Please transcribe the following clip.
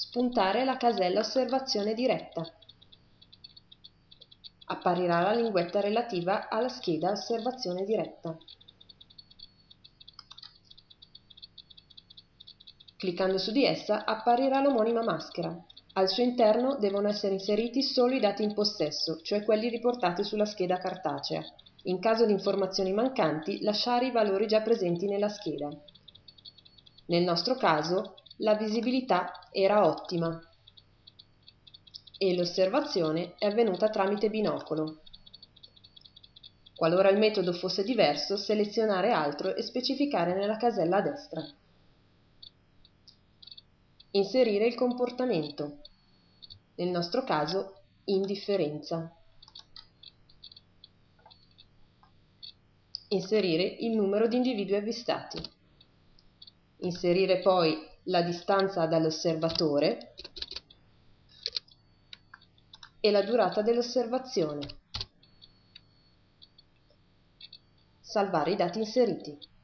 spuntare la casella Osservazione diretta. Apparirà la linguetta relativa alla scheda Osservazione diretta. Cliccando su di essa apparirà l'omonima maschera. Al suo interno devono essere inseriti solo i dati in possesso, cioè quelli riportati sulla scheda cartacea. In caso di informazioni mancanti, lasciare i valori già presenti nella scheda. Nel nostro caso, la visibilità era ottima e l'osservazione è avvenuta tramite binocolo. Qualora il metodo fosse diverso, selezionare altro e specificare nella casella a destra. Inserire il comportamento, nel nostro caso indifferenza. Inserire il numero di individui avvistati. Inserire poi la distanza dall'osservatore e la durata dell'osservazione. Salvare i dati inseriti.